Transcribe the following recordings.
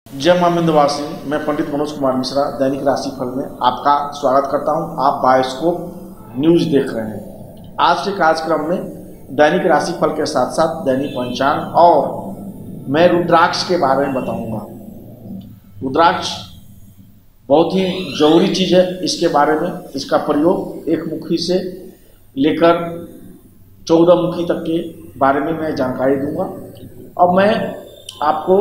जय मां विंध्यवासिनी। मैं पंडित मनोज कुमार मिश्रा दैनिक राशिफल में आपका स्वागत करता हूं। आप बायोस्कोप न्यूज देख रहे हैं। आज के कार्यक्रम में दैनिक राशिफल के साथ साथ दैनिक पंचांग और मैं रुद्राक्ष के बारे में बताऊंगा। रुद्राक्ष बहुत ही जरूरी चीज़ है। इसके बारे में इसका प्रयोग एक मुखी से लेकर 14 मुखी तक के बारे में मैं जानकारी दूंगा। अब मैं आपको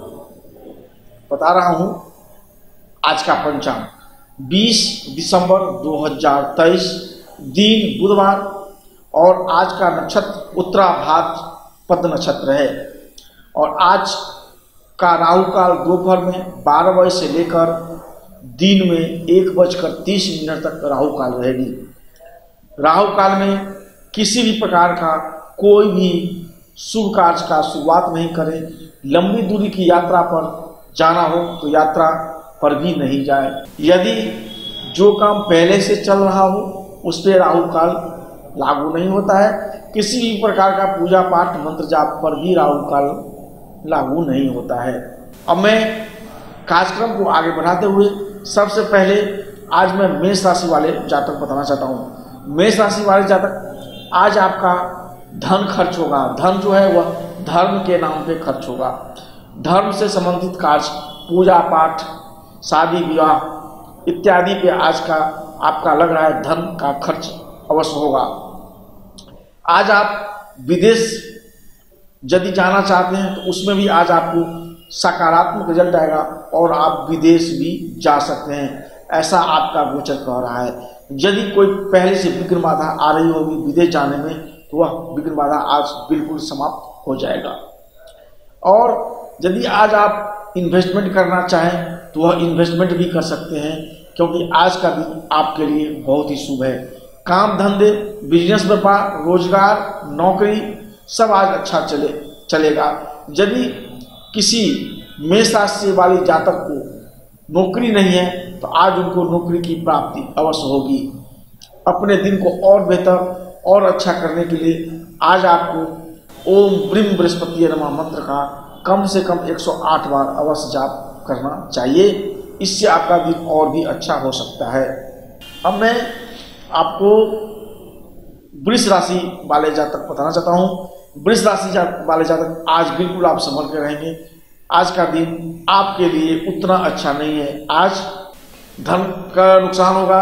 बता रहा हूं आज का पंचांग 20 दिसंबर 2023 दिन बुधवार और आज का नक्षत्र उत्तराभाद्र नक्षत्र है और आज का राहु काल दोपहर में 12 बजे से लेकर दिन में 1:30 तक राहु काल रहेगी। राहु काल में किसी भी प्रकार का कोई भी शुभ कार्य का शुरुआत नहीं करें। लंबी दूरी की यात्रा पर जाना हो तो यात्रा पर भी नहीं जाए। यदि जो काम पहले से चल रहा हो उस पर राहु काल लागू नहीं होता है। किसी भी प्रकार का पूजा पाठ मंत्र जाप पर भी राहु काल लागू नहीं होता है। अब मैं कार्यक्रम को आगे बढ़ाते हुए सबसे पहले आज मैं मेष राशि वाले जातक बताना चाहता हूँ। मेष राशि वाले जातक, आज आपका धन खर्च होगा। धन जो है वह धर्म के नाम पे खर्च होगा। धर्म से संबंधित कार्य, पूजा पाठ, शादी विवाह इत्यादि पे आज का आपका लग रहा है धन का खर्च अवश्य होगा। आज आप विदेश यदि जाना चाहते हैं तो उसमें भी आज आपको सकारात्मक रिजल्ट आएगा और आप विदेश भी जा सकते हैं, ऐसा आपका गोचर कह रहा है। यदि कोई पहले से विघ्न बाधा आ रही होगी विदेश जाने में तो वह विघ्न बाधा आज बिल्कुल समाप्त हो जाएगा। और यदि आज आप इन्वेस्टमेंट करना चाहें तो वह इन्वेस्टमेंट भी कर सकते हैं, क्योंकि आज का दिन आपके लिए बहुत ही शुभ है। काम धंधे, बिजनेस, व्यापार, रोजगार, नौकरी सब आज अच्छा चलेगा। यदि किसी मेष राशि वाली जातक को नौकरी नहीं है तो आज उनको नौकरी की प्राप्ति अवश्य होगी। अपने दिन को और बेहतर और अच्छा करने के लिए आज आपको ओम ब्रीम बृहस्पति नमः मंत्र का कम से कम 108 बार अवश्य जाप करना चाहिए। इससे आपका दिन और भी अच्छा हो सकता है। अब मैं आपको वृष राशि वाले जातक बताना चाहता हूँ। वृष राशि वाले जातक, आज बिल्कुल आप संभल के रहेंगे। आज का दिन आपके लिए उतना अच्छा नहीं है। आज धन का नुकसान होगा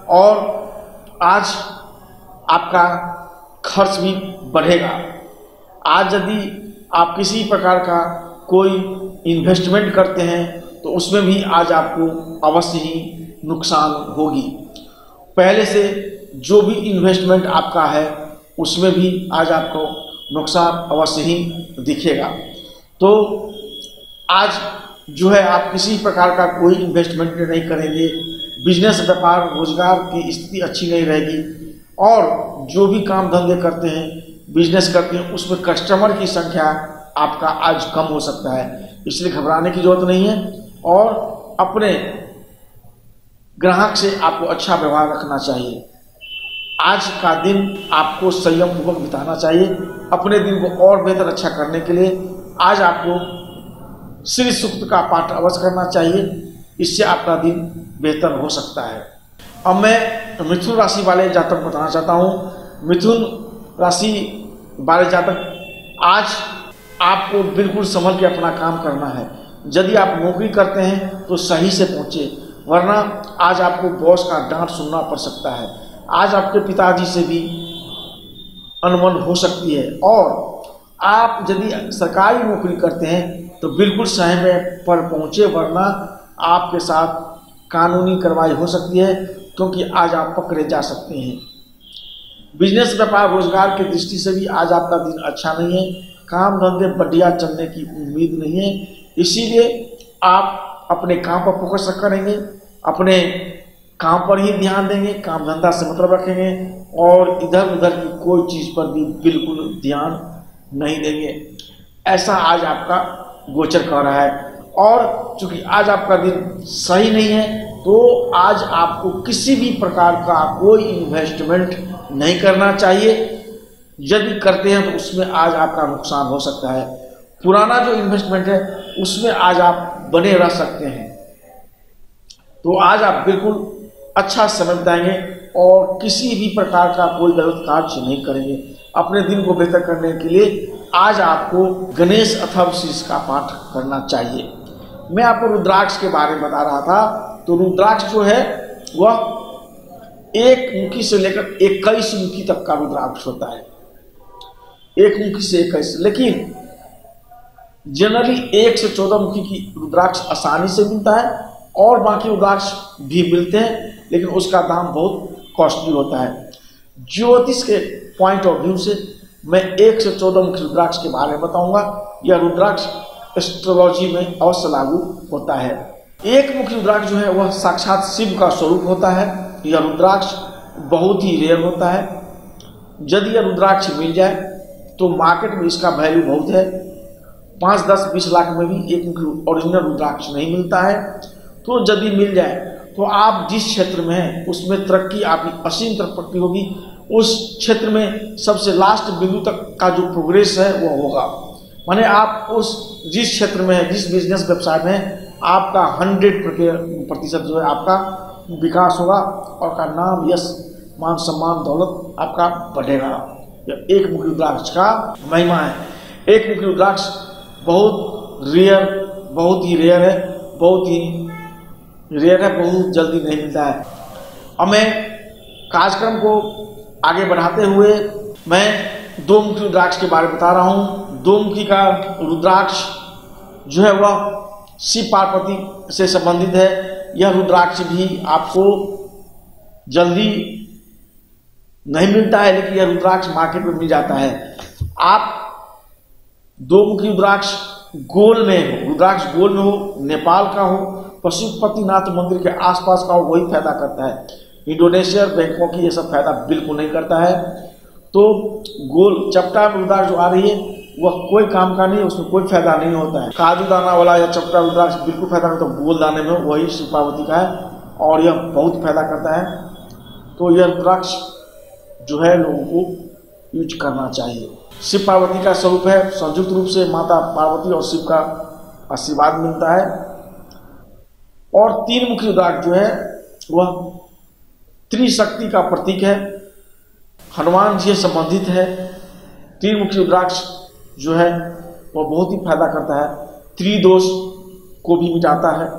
और आज आपका खर्च भी बढ़ेगा। आज यदि आप किसी प्रकार का कोई इन्वेस्टमेंट करते हैं तो उसमें भी आज आपको अवश्य ही नुकसान होगी। पहले से जो भी इन्वेस्टमेंट आपका है उसमें भी आज आपको नुकसान अवश्य ही दिखेगा। तो आज जो है आप किसी प्रकार का कोई इन्वेस्टमेंट नहीं करेंगे। बिजनेस, व्यापार, रोजगार की स्थिति अच्छी नहीं रहेगी और जो भी काम धंधे करते हैं, बिजनेस करते हैं, उसमें कस्टमर की संख्या आपका आज कम हो सकता है। इसलिए घबराने की जरूरत नहीं है और अपने ग्राहक से आपको अच्छा व्यवहार रखना चाहिए। आज का दिन आपको संयम पूर्वक बिताना चाहिए। अपने दिन को और बेहतर अच्छा करने के लिए आज आपको श्री सूक्त का पाठ अवश्य करना चाहिए। इससे आपका दिन बेहतर हो सकता है। अब मैं मिथुन राशि वाले जातक बताना चाहता हूँ। मिथुन राशि वाले जातक, आज आपको बिल्कुल संभल के अपना काम करना है। यदि आप नौकरी करते हैं तो सही से पहुँचे, वरना आज आपको बॉस का डांट सुनना पड़ सकता है। आज आपके पिताजी से भी अनबन हो सकती है और आप यदि सरकारी नौकरी करते हैं तो बिल्कुल समय पर पहुँचे, वरना आपके साथ कानूनी कार्रवाई हो सकती है, क्योंकि आज आप पकड़े जा सकते हैं। बिजनेस, व्यापार, रोजगार की दृष्टि से भी आज आपका दिन अच्छा नहीं है। काम धंधे बढ़िया चलने की उम्मीद नहीं है। इसीलिए आप अपने काम पर फोकस करेंगे, अपने काम पर ही ध्यान देंगे, काम धंधा से मतलब रखेंगे और इधर उधर की कोई चीज़ पर भी बिल्कुल ध्यान नहीं देंगे। ऐसा आज आपका गोचर कर रहा है। और चूंकि आज आपका दिन सही नहीं है तो आज आपको किसी भी प्रकार का कोई इन्वेस्टमेंट नहीं करना चाहिए। यदि करते हैं तो उसमें आज आपका नुकसान हो सकता है। पुराना जो इन्वेस्टमेंट है उसमें आज आप बने रह सकते हैं। तो आज आप बिल्कुल अच्छा समय बिताएंगे और किसी भी प्रकार का कोई गलत कार्य नहीं करेंगे। अपने दिन को बेहतर करने के लिए आज आपको गणेश अथर्वशीर्ष का पाठ करना चाहिए। मैं आपको रुद्राक्ष के बारे में बता रहा था। तो रुद्राक्ष जो है वह एक मुखी से लेकर 21 मुखी तक का रुद्राक्ष होता है। एक मुखी से 21, लेकिन जनरली 1 से 14 मुखी की रुद्राक्ष आसानी से मिलता है और बाकी रुद्राक्ष भी मिलते हैं, लेकिन उसका दाम बहुत कॉस्टली होता है। ज्योतिष के पॉइंट ऑफ व्यू से मैं 1 से 14 मुखी रुद्राक्ष के बारे में बताऊंगा। यह रुद्राक्ष एस्ट्रोलॉजी में अवश्य लागू होता है। एक मुखी रुद्राक्ष जो है वह साक्षात शिव का स्वरूप होता है। यह रुद्राक्ष बहुत ही रेयर होता है। यदि यह रुद्राक्ष मिल जाए तो मार्केट में इसका वैल्यू बहुत है। 5, 10, 20 लाख में भी एक मुखी ओरिजिनल रुद्राक्ष नहीं मिलता है। तो यदि मिल जाए तो आप जिस क्षेत्र में हैं उसमें तरक्की, आपकी असीम तरक्की होगी। उस क्षेत्र में सबसे लास्ट बिंदु तक का जो प्रोग्रेस है वो होगा। माने आप उस जिस क्षेत्र में है, जिस बिजनेस व्यवसाय में, आपका 100% जो है आपका विकास होगा और का नाम, यश, मान, सम्मान, दौलत आपका बढ़ेगा। यह एक मुखी रुद्राक्ष का महिमा है। एक मुखी रुद्राक्ष बहुत ही रेयर है, बहुत जल्दी नहीं मिलता है। अब मैं कार्यक्रम को आगे बढ़ाते हुए मैं 2 मुखी रुद्राक्ष के बारे में बता रहा हूँ। 2 मुखी का रुद्राक्ष जो है वह शिव पार्वती से संबंधित है। यह रुद्राक्ष भी आपको जल्दी नहीं मिलता है, लेकिन यह रुद्राक्ष मार्केट में मिल जाता है। आप 2 मुखी रुद्राक्ष गोल में हो, रुद्राक्ष गोल में हो, नेपाल का हो, पशुपतिनाथ मंदिर के आसपास का हो, वही फायदा करता है। इंडोनेशिया, बैंकॉक की ये सब फायदा बिल्कुल नहीं करता है। तो गोल चपटा रुद्राक्ष जो आ रही है वह कोई काम का नहीं, उसमें कोई फायदा नहीं होता है। काजू दाना वाला या चपटा रुद्राक्ष बिल्कुल फायदा नहीं, तो गोल दाने में वही शिव पार्वती का है और यह बहुत फायदा करता है। तो यह रुद्राक्ष जो है लोगों को यूज करना चाहिए। शिव पार्वती का स्वरूप है। संयुक्त रूप से माता पार्वती और शिव का आशीर्वाद मिलता है। और 3 मुखी रुद्राक्ष जो है वह त्रिशक्ति का प्रतीक है, हनुमान जी से संबंधित है। 3 मुखी रुद्राक्ष जो है वह बहुत ही फायदा करता है, त्रिदोष को भी मिटाता है।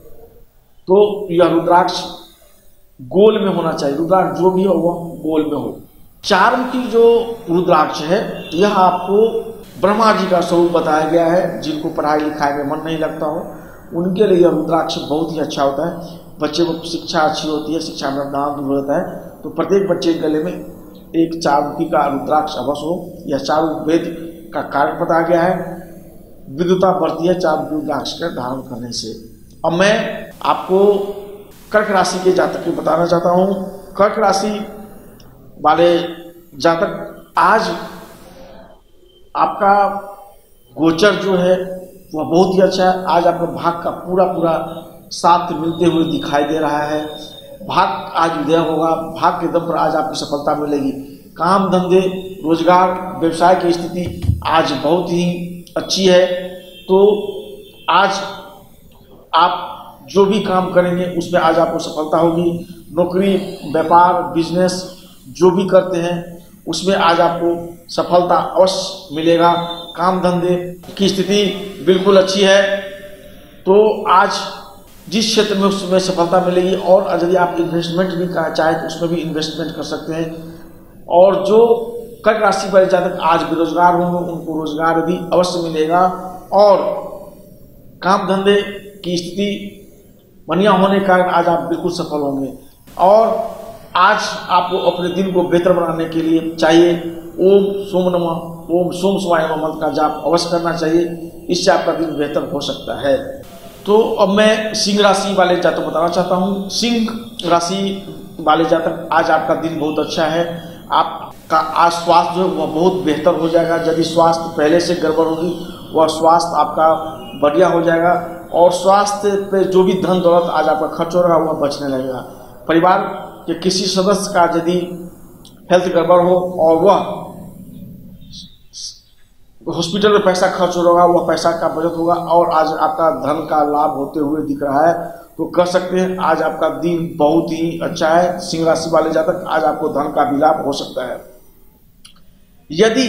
तो यह रुद्राक्ष गोल में होना चाहिए। रुद्राक्ष जो भी हो वह गोल में हो। 4 मुखी जो रुद्राक्ष है यह आपको ब्रह्मा जी का स्वरूप बताया गया है। जिनको पढ़ाई लिखाई में मन नहीं लगता हो उनके लिए यह रुद्राक्ष बहुत ही अच्छा होता है। बच्चे को शिक्षा अच्छी होती है, शिक्षा में ज्ञान दूर होता है, तो प्रत्येक बच्चे के गले में एक 4 मुखी का रुद्राक्ष अवश्य हो। यह 4 वेद का कारण बताया गया है। विद्युता बढ़ती है 4 मुखी रुद्राक्ष का धारण करने से। अब मैं आपको कर्क राशि के जातक को बताना चाहता हूँ। कर्क राशि वाले जातक, आज आपका गोचर जो है वह बहुत ही अच्छा है। आज आपको भाग का पूरा साथ मिलते हुए दिखाई दे रहा है। भाग आज उदय होगा। भाग के दम पर आज आपको सफलता मिलेगी। काम धंधे, रोजगार, व्यवसाय की स्थिति आज बहुत ही अच्छी है। तो आज आप जो भी काम करेंगे उसमें आज आपको सफलता होगी। नौकरी, व्यापार, बिजनेस जो भी करते हैं उसमें आज आपको सफलता अवश्य मिलेगा। काम धंधे की स्थिति बिल्कुल अच्छी है। तो आज जिस क्षेत्र में उसमें सफलता मिलेगी। और यदि आप इन्वेस्टमेंट भी करना चाहें तो उसमें भी इन्वेस्टमेंट कर सकते हैं। और जो कर्क राशि वाले जातक आज बेरोजगार होंगे उनको रोजगार भी अवश्य मिलेगा। और काम धंधे की स्थिति बढ़िया होने के कारण आज आप बिल्कुल सफल होंगे। और आज आपको अपने दिन को बेहतर बनाने के लिए चाहिए ओम सोम शिवाय नमः मंत्र का जाप अवश्य करना चाहिए। इससे आपका दिन बेहतर हो सकता है। तो अब मैं सिंह राशि वाले जातक बताना चाहता हूँ। सिंह राशि वाले जातक, आज आपका दिन बहुत अच्छा है। आपका आज स्वास्थ्य जो है वह बहुत बेहतर हो जाएगा। यदि स्वास्थ्य पहले से गड़बड़ होगी वह स्वास्थ्य आपका बढ़िया हो जाएगा। और स्वास्थ्य पे जो भी धन दौलत आज आपका खर्च हो रहा है वह बचने लगेगा। परिवार के किसी सदस्य का यदि हेल्थ गड़बड़ हो और हॉस्पिटल में पैसा खर्च हो रहा होगा, वह पैसा का बचत होगा और आज आपका धन का लाभ होते हुए दिख रहा है। तो कर सकते हैं, आज आपका दिन बहुत ही अच्छा है। सिंह राशि वाले जातक, आज आपको धन का भी लाभ हो सकता है। यदि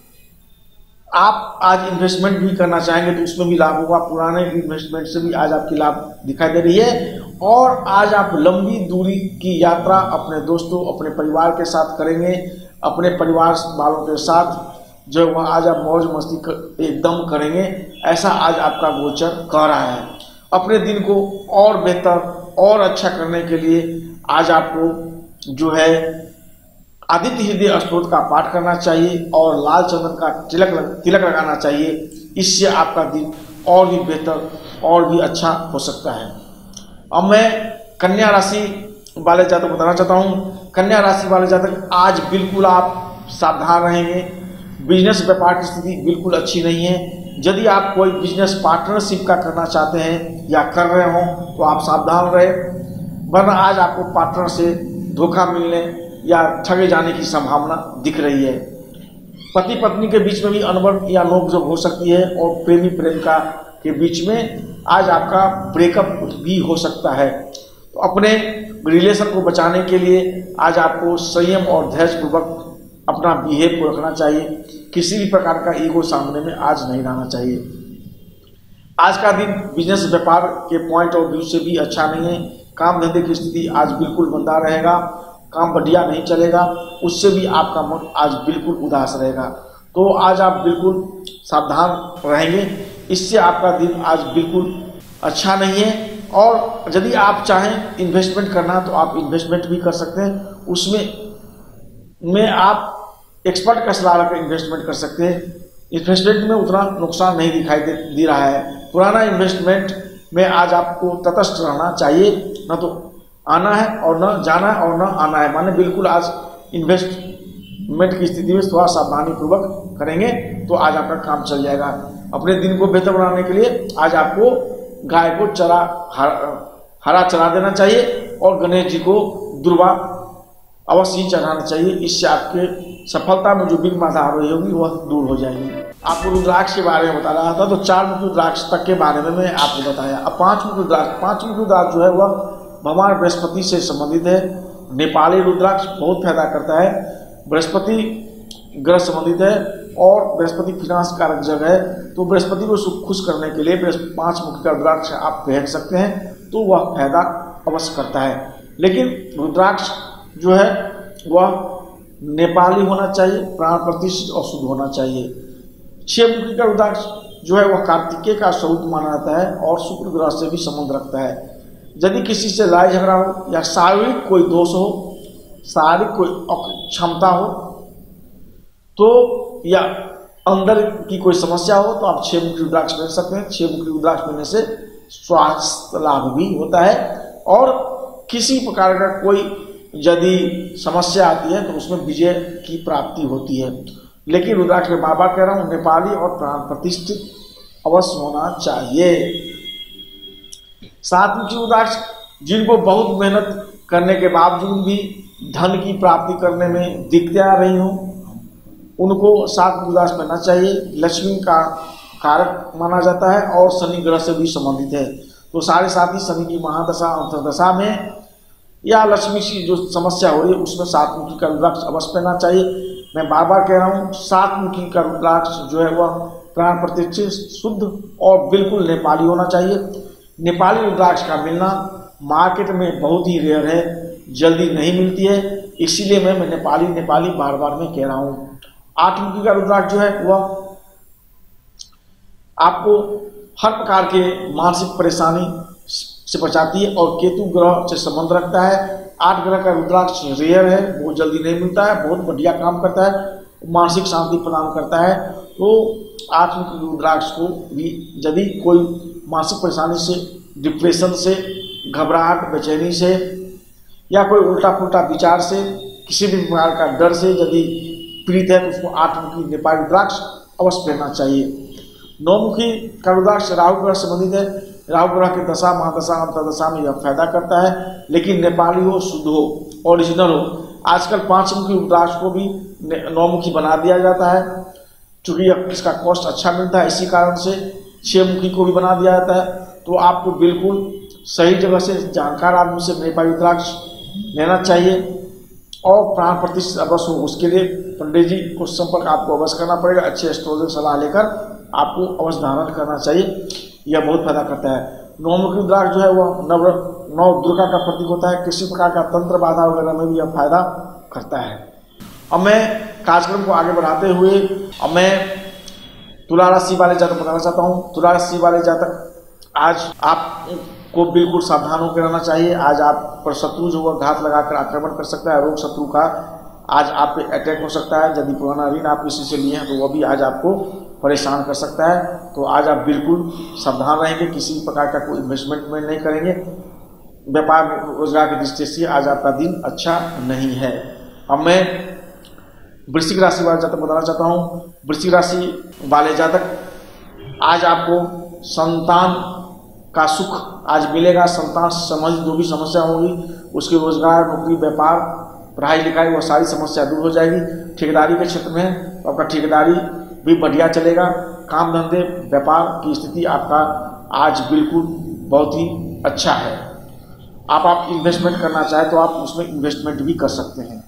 आप आज इन्वेस्टमेंट भी करना चाहेंगे तो उसमें भी लाभ होगा। पुराने इन्वेस्टमेंट से भी आज आपकी लाभ दिखाई दे रही है। और आज आप लंबी दूरी की यात्रा अपने दोस्तों, अपने परिवार के साथ करेंगे। अपने परिवार वालों के साथ जो वह आज आप मौज मस्ती एकदम करेंगे, ऐसा आज आपका गोचर कह रहा है। अपने दिन को और बेहतर और अच्छा करने के लिए आज आपको जो है आदित्य हृदय अष्टोत्र का पाठ करना चाहिए और लाल चंदन का तिलक लगाना चाहिए। इससे आपका दिन और भी बेहतर और भी अच्छा हो सकता है। अब मैं कन्या राशि वाले जातक बताना चाहता हूँ। कन्या राशि वाले जातक, आज बिल्कुल आप सावधान रहेंगे। बिजनेस व्यापार की स्थिति बिल्कुल अच्छी नहीं है। यदि आप कोई बिजनेस पार्टनरशिप का करना चाहते हैं या कर रहे हो तो आप सावधान रहे, वरना आज आपको पार्टनर से धोखा मिलने या ठगे जाने की संभावना दिख रही है। पति पत्नी के बीच में भी अनबन या नोकझोंक हो सकती है और प्रेमी प्रेमिका के बीच में आज आपका ब्रेकअप भी हो सकता है। तो अपने रिलेशन को बचाने के लिए आज आपको संयम और धैर्यपूर्वक अपना बिहेव को रखना चाहिए। किसी भी प्रकार का ईगो सामने में आज नहीं लाना चाहिए। आज का दिन बिजनेस व्यापार के पॉइंट ऑफ व्यू से भी अच्छा नहीं है। काम धंधे की स्थिति आज बिल्कुल मंदा रहेगा, काम बढ़िया नहीं चलेगा, उससे भी आपका मन आज बिल्कुल उदास रहेगा। तो आज आप बिल्कुल सावधान रहेंगे, इससे आपका दिन आज बिल्कुल अच्छा नहीं है। और यदि आप चाहें इन्वेस्टमेंट करना तो आप इन्वेस्टमेंट भी कर सकते हैं। उसमें आप एक्सपर्ट का सलाह लेकर इन्वेस्टमेंट कर सकते हैं। इन्वेस्टमेंट में उतना नुकसान नहीं दिखाई दे रहा है। पुराना इन्वेस्टमेंट में आज आपको तटस्थ रहना चाहिए, न तो आना है और न जाना है और न आना है। माने बिल्कुल आज इन्वेस्टमेंट की स्थिति में थोड़ा सावधानी पूर्वक करेंगे तो आज आपका काम चल जाएगा। अपने दिन को बेहतर बनाने के लिए आज आपको गाय को हरा चरा देना चाहिए और गणेश जी को दुर्वा अवश्य ही चढ़ाना चाहिए। इससे आपके सफलता में जो विघ्न बाधा आ रही होगी वह दूर हो जाएगी। आपको रुद्राक्ष के बारे में बता रहा था, तो 4 मुखी रुद्राक्ष तक के बारे में मैं आपको बताया। अब 5 मुखी रुद्राक्ष जो है वह भगवान बृहस्पति से संबंधित है। नेपाली रुद्राक्ष बहुत फायदा करता है। बृहस्पति ग्रह संबंधित है और बृहस्पति फिनांस कारक जगह है, तो बृहस्पति को खुश करने के लिए 5 मुखी का रुद्राक्ष आप पहन सकते हैं, तो वह फायदा अवश्य करता है। लेकिन रुद्राक्ष जो है वह नेपाली होना चाहिए, प्राण प्रतिष्ठित और शुद्ध होना चाहिए। 6 मुखी का रुद्राक्ष जो है वह कार्तिकेय का स्वरूप माना जाता है और शुक्र ग्रह से भी संबंध रखता है। यदि किसी से लड़ाई झगड़ा हो या शारीरिक कोई दोष हो, शारीरिक कोई अक्षमता हो तो या अंदर की कोई समस्या हो तो आप 6 मुखी रुद्राक्ष पहन सकते हैं। 6 मुखी रुद्राक्ष पहनने से स्वास्थ्य लाभ भी होता है और किसी प्रकार का कोई यदि समस्या आती है तो उसमें विजय की प्राप्ति होती है। लेकिन रुद्राक्ष में बार-बार कह रहा हूँ, नेपाली और प्राण प्रतिष्ठित अवश्य होना चाहिए। 7 मुखी रुद्राक्ष जिनको बहुत मेहनत करने के बावजूद भी धन की प्राप्ति करने में दिक्कतें आ रही हों, उनको 7 मुखी रुद्राक्ष पहनना चाहिए। लक्ष्मी का कारक माना जाता है और शनि ग्रह से भी संबंधित है। तो साढ़े साथ ही शनि की महादशा अंतर्दशा में या लक्ष्मी की जो समस्या हो रही है उसमें 7 मुखी का रुद्राक्ष अवश्य पहनना चाहिए। मैं बार बार कह रहा हूँ, 7 मुखी का रुद्राक्ष जो है वह प्राण प्रतिष्ठित, शुद्ध और बिल्कुल नेपाली होना चाहिए। नेपाली रुद्राक्ष का मिलना मार्केट में बहुत ही रेयर है, जल्दी नहीं मिलती है, इसीलिए मैं नेपाली बार बार मैं कह रहा हूँ। 8 मुखी का रुद्राक्ष जो है वह आपको हर प्रकार के मानसिक परेशानी से बचाती है और केतु ग्रह से संबंध रखता है। 8 ग्रह का रुद्राक्ष रेयर है, बहुत जल्दी नहीं मिलता है, बहुत बढ़िया काम करता है, मानसिक शांति प्रदान करता है। तो 8 मुखी रुद्राक्ष को भी यदि कोई मानसिक परेशानी से, डिप्रेशन से, घबराहट बेचैनी से या कोई उल्टा पुल्टा विचार से, किसी भी प्रकार का डर से यदि पीड़ित है तो उसको 8 मुखी नेपाली रुद्राक्ष अवश्य पहनना चाहिए। 9 मुखी का रुद्राक्ष राहु ग्रह संबंधित है। राहु ग्रह की दशा, महादशा, अंतर्दशा में यह फायदा करता है, लेकिन नेपाली हो, शुद्ध हो, ओरिजिनल हो। आजकल 5 मुखी रुद्राक्ष को भी 9 मुखी बना दिया जाता है। चूँकि इसका कॉस्ट अच्छा मिलता है, इसी कारण से 6 मुखी को भी बना दिया जाता है। तो आपको बिल्कुल सही जगह से जानकार आदमी से नेपाली रुद्राक्ष लेना चाहिए और प्राण प्रतिष्ठित अवश्य हो। उसके लिए पंडित जी को संपर्क आपको अवश्य करना पड़ेगा। अच्छे एस्ट्रोलॉजर सलाह लेकर आपको अवश्य धारण करना चाहिए, यह बहुत फायदा करता है। 9 मुखी रुद्राक्ष जो है वह नव दुर्गा का प्रतीक होता है। किसी प्रकार का तंत्र बाधा वगैरह में भी यह फायदा करता है। अब मैं कार्यक्रम को आगे बढ़ाते हुए अब मैं तुला राशि वाले जातक बताना चाहता हूँ। तुला राशि वाले जातक, आज आपको बिल्कुल सावधान होकर रहना चाहिए। आज आप पर शत्रु जो है घात लगाकर आक्रमण कर सकता है। रोग शत्रु का आज आप पे अटैक हो सकता है। यदि पुराना ऋण आप किसी से लिए हैं तो वह भी आज आपको परेशान कर सकता है। तो आज आप बिल्कुल सावधान रहेंगे, किसी प्रकार का कोई इन्वेस्टमेंट में नहीं करेंगे। व्यापार रोजगार की दृष्टि से आज आपका दिन अच्छा नहीं है। अब मैं वृश्चिक राशि वाले जातक बताना चाहता हूँ। वृश्चिक राशि वाले जातक, आज आपको संतान का सुख आज मिलेगा। संतान संबंधित जो भी समस्या होगी, उसके रोजगार, नौकरी, व्यापार, पढ़ाई लिखाई, वो सारी समस्या दूर हो जाएगी। ठेकेदारी के क्षेत्र में आपका ठेकेदारी भी बढ़िया चलेगा। काम धंधे व्यापार की स्थिति आपका आज बिल्कुल बहुत ही अच्छा है। आप इन्वेस्टमेंट करना चाहें तो आप उसमें इन्वेस्टमेंट भी कर सकते हैं।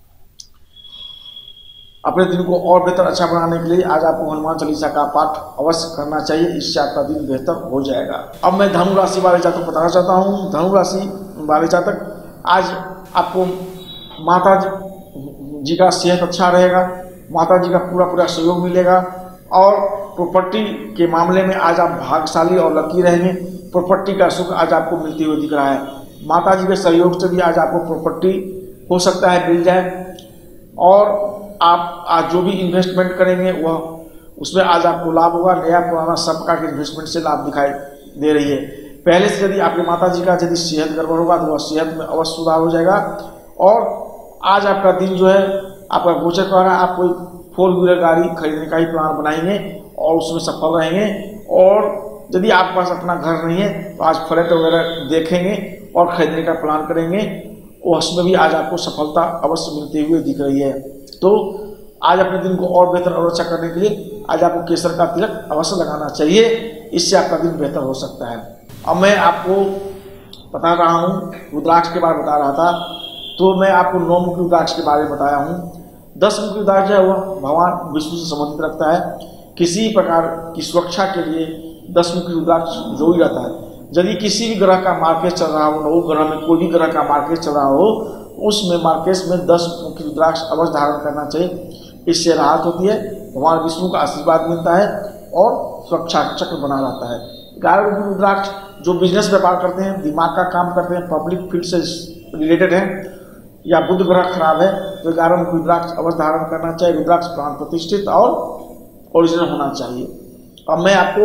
अपने दिन को और बेहतर अच्छा बनाने के लिए आज आपको हनुमान चालीसा का पाठ अवश्य करना चाहिए, इससे आपका दिन बेहतर हो जाएगा। अब मैं धनु राशि वाले जातक बताना चाहता हूँ। धनु राशि वाले जातक, आज आपको माता जी का सेहत अच्छा रहेगा। माता जी का पूरा सहयोग मिलेगा और प्रॉपर्टी के मामले में आज आप भाग्यशाली और लकी रहेंगे। प्रॉपर्टी का सुख आज आपको मिलते हुए दिख रहा है। माता जी के सहयोग से भी आज आपको प्रॉपर्टी हो सकता है मिल जाए और आप आज जो भी इन्वेस्टमेंट करेंगे वह उसमें आज आपको लाभ होगा। नया पुराना सब प्रकार के इन्वेस्टमेंट से लाभ दिखाई दे रही है। पहले से यदि आपकी माता जी का यदि सेहत गड़बड़ होगा तो वह सेहत में अवश्य सुधार हो जाएगा। और आज आपका दिन जो है आपका गोचर कर रहा है, आप कोई 4 व्हीलर गाड़ी खरीदने का ही प्लान बनाएंगे और उसमें सफल रहेंगे। और यदि आपके पास अपना घर नहीं है तो आज फ्लैट वगैरह देखेंगे और खरीदने का प्लान करेंगे, उसमें भी आज आपको सफलता अवश्य मिलती हुई दिख रही है। तो आज अपने दिन को और बेहतर और अच्छा करने के लिए आज आपको केसर का तिलक अवश्य लगाना चाहिए, इससे आपका दिन बेहतर हो सकता है। अब मैं आपको बता रहा हूँ रुद्राक्ष के बारे में बता रहा था, तो मैं आपको 9 मुखी रुद्राक्ष के बारे में बताया हूँ। 10 मुखी रुद्राक्ष जो है वह भगवान विष्णु से संबंधित रखता है। किसी प्रकार की सुरक्षा के लिए 10 मुखी रुद्राक्ष जरूरी रहता है। यदि किसी भी ग्रह का मार्केट चल रहा हो, नौ ग्रह में कोई भी ग्रह का मार्केट चल रहा हो, उसमें मार्केट में 10 मुखी रुद्राक्ष अवश्य धारण करना चाहिए। इससे राहत होती है, भगवान विष्णु का आशीर्वाद मिलता है और सुरक्षा चक्र बना रहता है। 11 मुखी रुद्राक्ष जो बिजनेस व्यापार करते हैं, दिमाग का काम करते हैं, पब्लिक फील्ड से रिलेटेड हैं या बुध ग्रह खराब है तो 11 मुखी रुद्राक्ष अवश्य धारण करना चाहिए। रुद्राक्ष प्राण प्रतिष्ठित और ओरिजिनल होना चाहिए। अब मैं आपको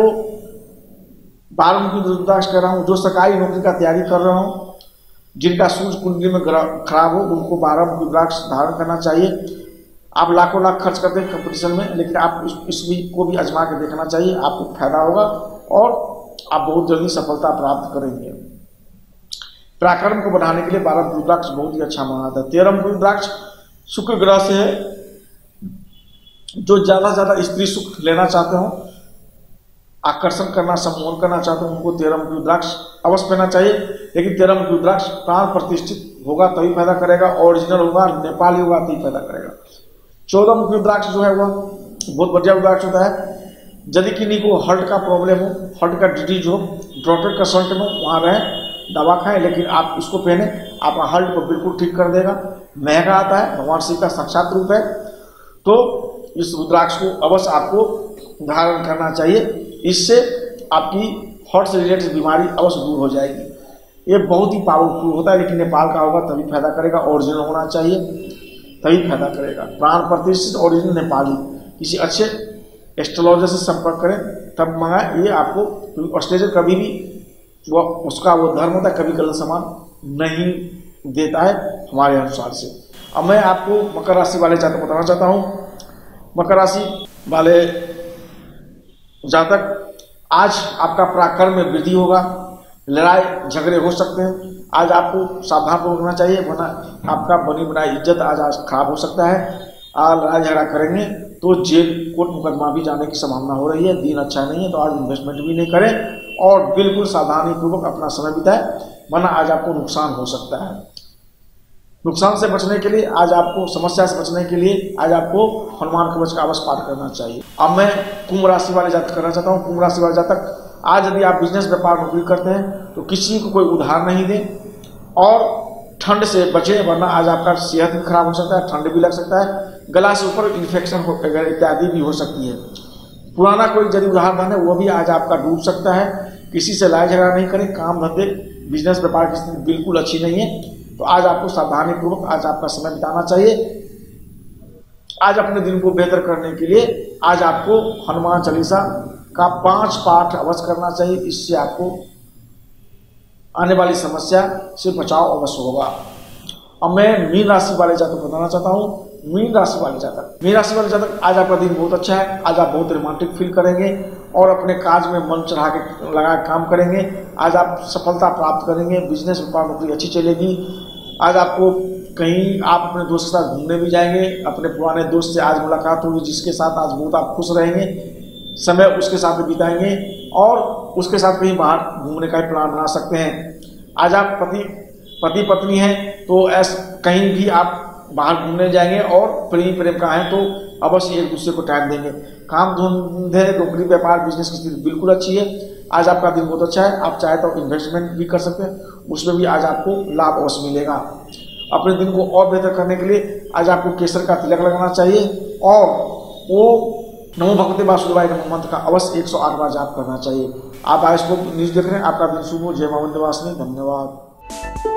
12 मुखी रुद्राक्ष कर रहा हूँ। जो सरकारी नौकरी का तैयारी कर रहा हूँ, जिनका सूर्य कुंडली में खराब हो, उनको 12 मुखी रुद्राक्ष धारण करना चाहिए। आप लाखों लाख खर्च करते हैं कंपटीशन में, लेकिन आप इसको को भी आजमा के देखना चाहिए, आपको फायदा होगा और आप बहुत जल्दी सफलता प्राप्त करेंगे। पराक्रम को बढ़ाने के लिए 12 मुखी रुद्राक्ष बहुत ही अच्छा माना जाता है। 13 मुखी रुद्राक्ष शुक्र ग्रह से है। जो ज़्यादा से ज़्यादा स्त्री सुख लेना चाहते हो, आकर्षण करना, सम्मोहन करना चाहते हो, उनको 13 मुखी रुद्राक्ष अवश्य पहनना चाहिए। लेकिन 13 मुखी रुद्राक्ष प्राण प्रतिष्ठित होगा तभी फायदा करेगा, ओरिजिनल होगा, नेपाली होगा तभी फायदा करेगा। 14 मुखी रुद्राक्ष जो है वह बहुत बढ़िया रुद्राक्ष होता है। यदि किन्हीं को हार्ट का प्रॉब्लम हो, हार्ट का डिजीज हो, डॉक्टर कंसल्ट में वहाँ रहें, दवा खाएं, लेकिन आप इसको पहने, आपका हार्ट को बिल्कुल ठीक कर देगा। महंगा आता है, भगवान शिव का साक्षात रूप है। तो इस रुद्राक्ष को अवश्य आपको धारण करना चाहिए, इससे आपकी हार्ट से रिलेटेड बीमारी अवश्य दूर हो जाएगी। ये बहुत ही पावरफुल होता है, लेकिन नेपाल का होगा तभी फायदा करेगा, ओरिजिनल होना चाहिए तभी फायदा करेगा। प्राण प्रतिष्ठित ओरिजिनल नेपाली, किसी अच्छे एस्ट्रोलॉजर से संपर्क करें तब मंगाएं। ये आपको ऑस्ट्रेलिया कभी भी उसका वो धर्म होता है, कभी गलत सामान नहीं देता है हमारे अनुसार से। अब मैं आपको मकर राशि वाले जातक बताना चाहता हूँ। मकर राशि वाले जातक, आज आपका पराक्रम में वृद्धि होगा, लड़ाई झगड़े हो सकते हैं। आज आपको सावधान रहना चाहिए, वरना आपका बनी बनाई इज्जत आज खराब हो सकता है। आज लड़ाई झगड़ा करेंगे तो जेल कोर्ट मुकदमा भी जाने की संभावना हो रही है। दिन अच्छा नहीं है, तो आज इन्वेस्टमेंट भी नहीं करें और बिल्कुल सावधानीपूर्वक अपना समय बिताएं, वरना आज आपको नुकसान हो सकता है। नुकसान से बचने के लिए आज आपको, समस्या से बचने के लिए आज आपको हनुमान कवच का अवश्य पाठ करना चाहिए। अब मैं कुंभ राशि वाले जातक करना चाहता हूँ। कुंभ राशि वाले जातक, आज यदि आप बिजनेस, व्यापार, नौकरी करते हैं तो किसी को कोई उधार नहीं दें और ठंड से बचें, वरना आज आपका सेहत भी खराब हो सकता है, ठंड भी लग सकता है, गला से ऊपर इन्फेक्शन इत्यादि भी हो सकती है। पुराना कोई यदि उधार धन है वो भी आज आपका डूब सकता है। किसी से लड़ाई झगड़ा नहीं करें। काम धंधे, बिजनेस, व्यापार की स्थिति बिल्कुल अच्छी नहीं है, तो आज आपको सावधानीपूर्वक आज आपका समय बिताना चाहिए। आज अपने दिन को बेहतर करने के लिए आज आपको हनुमान चालीसा का 5 पाठ अवश्य करना चाहिए। इससे आपको आने वाली समस्या से बचाव अवश्य होगा। अब मैं मीन राशि वाले जातक बताना चाहता हूँ। मीन राशि वाले जातक, आज आपका दिन बहुत अच्छा है। आज आप बहुत रोमांटिक फील करेंगे और अपने काज में मन चढ़ा के लगा काम करेंगे। आज आप सफलता प्राप्त करेंगे। बिजनेस, व्यापार, नौकरी अच्छी चलेगी। आज आपको कहीं आप अपने दोस्त के साथ घूमने भी जाएंगे। अपने पुराने दोस्त से आज मुलाकात होगी, जिसके साथ आज बहुत आप खुश रहेंगे, समय उसके साथ बिताएंगे और उसके साथ कहीं बाहर घूमने का भी प्लान बना सकते हैं। आज आप पति पत्नी हैं तो कहीं भी आप बाहर घूमने जाएंगे और प्रेम का है तो अवश्य एक दूसरे को टाइम देंगे। काम धंधे, नौकरी, व्यापार, बिजनेस की स्थिति बिल्कुल अच्छी है। आज आपका दिन बहुत अच्छा है। आप चाहे तो इन्वेस्टमेंट भी कर सकते हैं, उसमें भी आज आपको लाभ अवश्य मिलेगा। अपने दिन को और बेहतर करने के लिए आज आपको केसर का तिलक लगाना चाहिए और वो नमो भगवते वासुदेवाय नमः मंत्र का अवश्य 108 बार जाप करना चाहिए। आप आज को न्यूज़ देख रहे हैं। आपका दिन शुभ हो। जय मां विंध्यवासिनी। धन्यवाद।